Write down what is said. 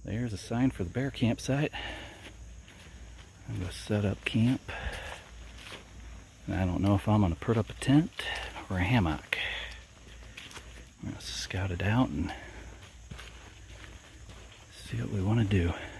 There's a sign for the bear campsite. I'm going to set up camp. And I don't know if I'm going to put up a tent or a hammock. I'm going to scout it out and see what we want to do.